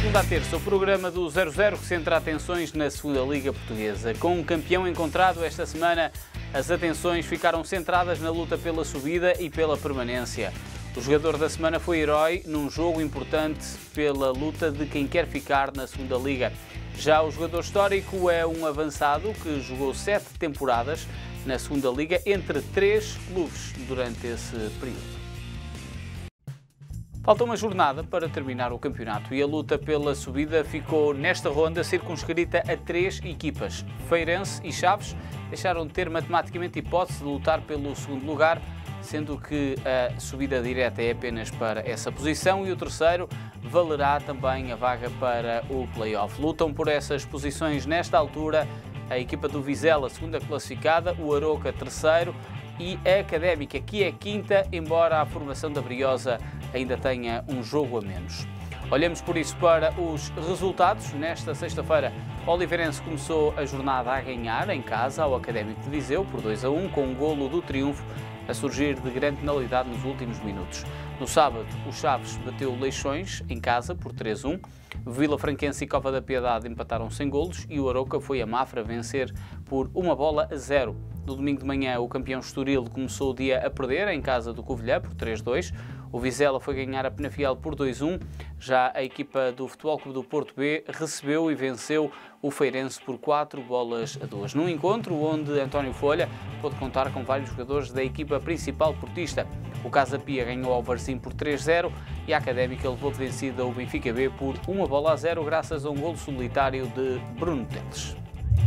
segunda à terça, o programa do 00 centra atenções na segunda Liga Portuguesa. Com um campeão encontrado esta semana, as atenções ficaram centradas na luta pela subida e pela permanência. O jogador da semana foi herói num jogo importante pela luta de quem quer ficar na segunda Liga. Já o jogador histórico é um avançado que jogou 7 temporadas na segunda Liga entre 3 clubes durante esse período. Falta uma jornada para terminar o campeonato e a luta pela subida ficou nesta ronda circunscrita a 3 equipas. Feirense e Chaves deixaram de ter matematicamente hipótese de lutar pelo segundo lugar, sendo que a subida direta é apenas para essa posição e o terceiro valerá também a vaga para o play-off. Lutam por essas posições nesta altura a equipa do Vizela, segunda classificada, o Aroca, terceiro, e a Académica, que é quinta, embora a formação da Briosa ainda tenha um jogo a menos. Olhamos por isso para os resultados. Nesta sexta-feira, o Oliveirense começou a jornada a ganhar em casa ao Académico de Viseu por 2-1, com um golo do Triunfo a surgir de grande penalidade nos últimos minutos. No sábado, o Chaves bateu Leixões em casa por 3-1. Vila Franquense e Cova da Piedade empataram sem golos e o Aroca foi a Mafra vencer por 1-0. No domingo de manhã, o campeão Estoril começou o dia a perder em casa do Covilhã por 3-2. O Vizela foi ganhar a Penafiel por 2-1. Já a equipa do Futebol Clube do Porto B recebeu e venceu o Feirense por 4-2. Num encontro onde António Folha pôde contar com vários jogadores da equipa principal portista. O Casa Pia ganhou ao Varzim por 3-0 e a Académica levou de vencida o Benfica B por 1-0 graças a um golo solitário de Bruno Teles.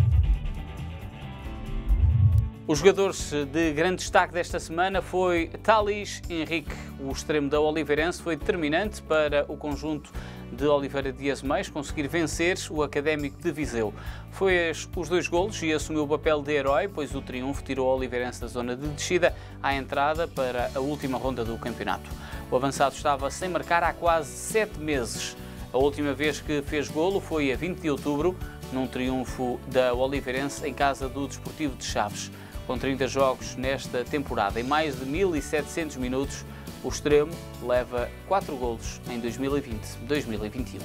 Os jogadores de grande destaque desta semana foi Thalys Henrique. O extremo da Oliveirense foi determinante para o conjunto de Oliveira de Azeméis conseguir vencer o Académico de Viseu. Fez os 2 golos e assumiu o papel de herói, pois o Triunfo tirou o Oliveirense da zona de descida à entrada para a última ronda do campeonato. O avançado estava sem marcar há quase 7 meses. A última vez que fez golo foi a 20 de outubro, num triunfo da Oliveirense em casa do Desportivo de Chaves. Com 30 jogos nesta temporada, em mais de 1.700 minutos, o extremo leva 4 golos em 2020-2021.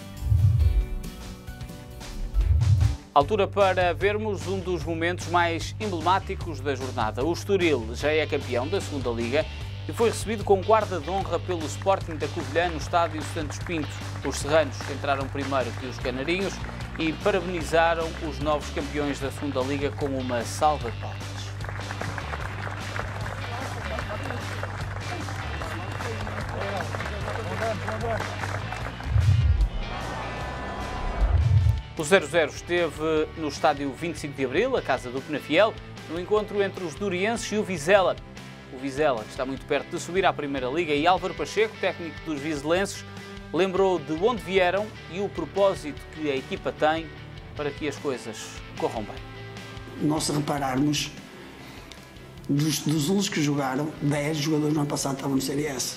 Altura para vermos um dos momentos mais emblemáticos da jornada. O Estoril já é campeão da segunda Liga e foi recebido com guarda de honra pelo Sporting da Covilhã no estádio Santos Pinto. Os serranos entraram primeiro que os canarinhos e parabenizaram os novos campeões da segunda Liga com uma salva de palmas. O 00 esteve no estádio 25 de Abril, a casa do Penafiel, no encontro entre os durienses e o Vizela. O Vizela está muito perto de subir à Primeira Liga e Álvaro Pacheco, técnico dos vizelenses, lembrou de onde vieram e o propósito que a equipa tem para que as coisas corram bem. Nós, se repararmos, dos 11 que jogaram, 10 jogadores no ano passado estavam no Série S.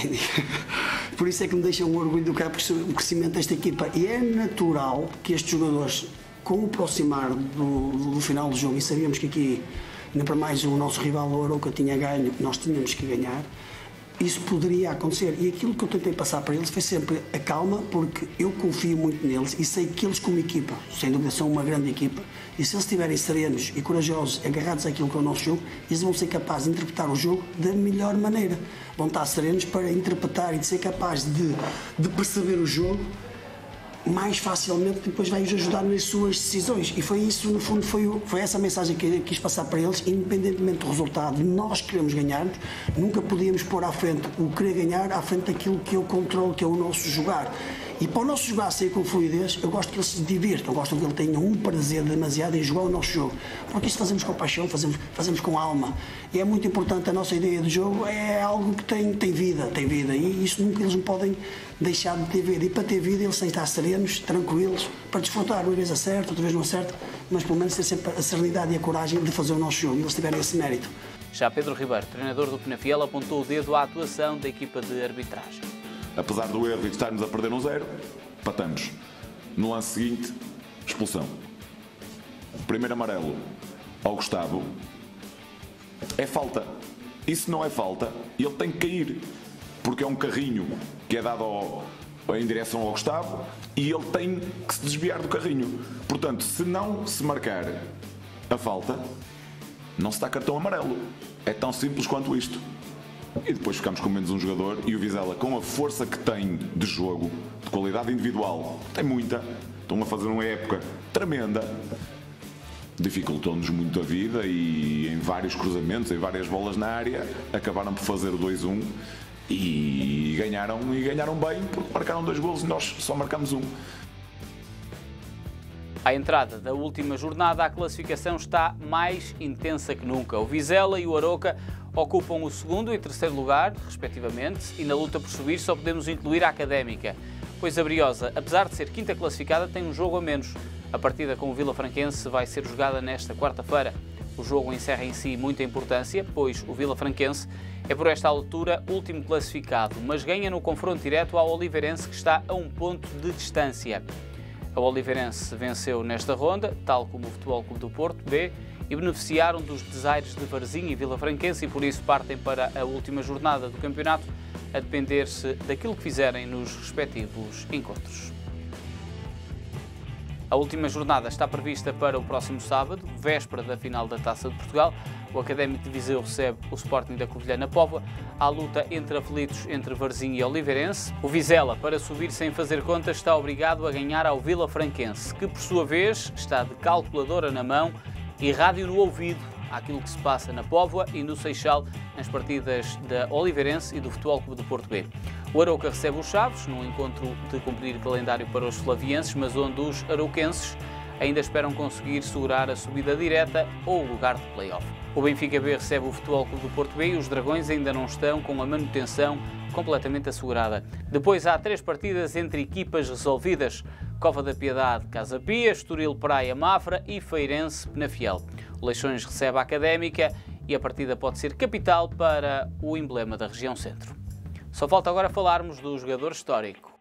Por isso é que me deixa um orgulho do crescimento desta equipa. E é natural que estes jogadores, com o aproximar do final do jogo, e sabíamos que aqui, ainda para mais o nosso rival, o Aroca, tinha ganho, nós tínhamos que ganhar, isso poderia acontecer. E aquilo que eu tentei passar para eles foi sempre a calma, porque eu confio muito neles e sei que eles, como equipa, sem dúvida são uma grande equipa, e se eles estiverem serenos e corajosos, agarrados àquilo que é o nosso jogo, eles vão ser capazes de interpretar o jogo da melhor maneira. Vão estar serenos para interpretar e de ser capazes de perceber o jogo mais facilmente, que depois vai-os ajudar nas suas decisões. E foi isso, no fundo, foi essa a mensagem que eu quis passar para eles, independentemente do resultado. Nós queremos ganhar, nunca podíamos pôr à frente o querer ganhar à frente daquilo que eu controlo, que é o nosso jogar. E para o nosso jogar sair com fluidez, eu gosto que eles se divirtam, eu gosto que ele tenha um prazer demasiado em jogar o nosso jogo. Porque isso fazemos com paixão, fazemos com alma. E é muito importante, a nossa ideia de jogo é algo que tem vida. E isso nunca eles não podem deixar de ter vida. E para ter vida, eles têm que estar serenos, tranquilos, para desfrutar. Uma vez acerta, outra vez não acerta, mas pelo menos ter sempre a serenidade e a coragem de fazer o nosso jogo. E eles tiverem esse mérito. Já Pedro Ribeiro, treinador do Penafiel, apontou o dedo à atuação da equipa de arbitragem. Apesar do erro e de estarmos a perder 1-0, empatamos. No lance seguinte, expulsão. Primeiro amarelo ao Gustavo. É falta. E se não é falta, ele tem que cair. Porque é um carrinho que é dado em direção ao Gustavo e ele tem que se desviar do carrinho. Portanto, se não se marcar a falta, não se dá cartão amarelo. É tão simples quanto isto. E depois ficamos com menos um jogador e o Vizela, com a força que tem de jogo, de qualidade individual, tem muita, estão a fazer uma época tremenda, dificultou-nos muito a vida e em vários cruzamentos, em várias bolas na área, acabaram por fazer o 2-1 e ganharam bem, porque marcaram 2 golos e nós só marcamos 1. À entrada da última jornada, a classificação está mais intensa que nunca. O Vizela e o Arouca ocupam o 2º e 3º lugar, respectivamente, e na luta por subir só podemos incluir a Académica, pois a Briosa, apesar de ser 5ª classificada, tem um jogo a menos. A partida com o Vilafranquense vai ser jogada nesta quarta-feira. O jogo encerra em si muita importância, pois o Vilafranquense é por esta altura último classificado, mas ganha no confronto direto ao Oliveirense, que está a 1 ponto de distância. A Oliveirense venceu nesta ronda, tal como o Futebol Clube do Porto B, e beneficiaram dos desaires de Varzim e Vilafranquense e por isso partem para a última jornada do campeonato, a depender-se daquilo que fizerem nos respectivos encontros. A última jornada está prevista para o próximo sábado, véspera da final da Taça de Portugal. O Académico de Viseu recebe o Sporting da Covilhã na Póvoa. Há luta entre aflitos entre Varzim e Oliveirense. O Vizela, para subir sem fazer contas, está obrigado a ganhar ao Vilafranquense, que por sua vez está de calculadora na mão e rádio no ouvido àquilo que se passa na Póvoa e no Seixal nas partidas da Oliveirense e do Futebol Clube do Porto B. O Arouca recebe os Chaves, num encontro de cumprir calendário para os flavienses, mas onde os arauquenses ainda esperam conseguir segurar a subida direta ou o lugar de play-off. O Benfica B recebe o Futebol Clube do Porto B e os Dragões ainda não estão com a manutenção completamente assegurada. Depois há 3 partidas entre equipas resolvidas: Cova da Piedade, Casa Pia, Estoril Praia, Mafra e Feirense, Penafiel. O Leixões recebe a Académica e a partida pode ser capital para o emblema da região centro. Só falta agora falarmos do jogador histórico.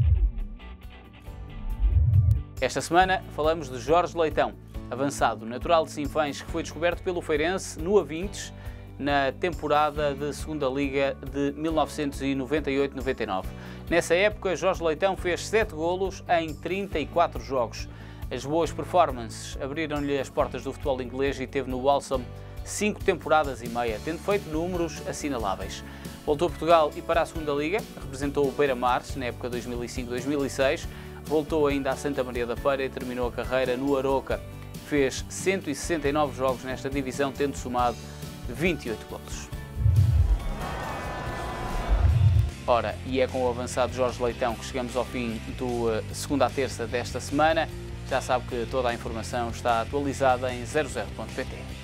Esta semana falamos de Jorge Leitão, avançado natural de Sinfãs, que foi descoberto pelo Feirense no A20 na temporada de Segunda Liga de 1998-99. Nessa época, Jorge Leitão fez 7 golos em 34 jogos. As boas performances abriram-lhe as portas do futebol inglês e teve no Walsall 5 temporadas e meia, tendo feito números assinaláveis. Voltou a Portugal e para a Segunda Liga, representou o Beira-Mar na época 2005-2006, voltou ainda à Santa Maria da Feira e terminou a carreira no Arouca. Fez 169 jogos nesta divisão, tendo somado 28 golos. Ora, e é com o avançado Jorge Leitão que chegamos ao fim do segunda a terça desta semana. Já sabe que toda a informação está atualizada em 00.pt.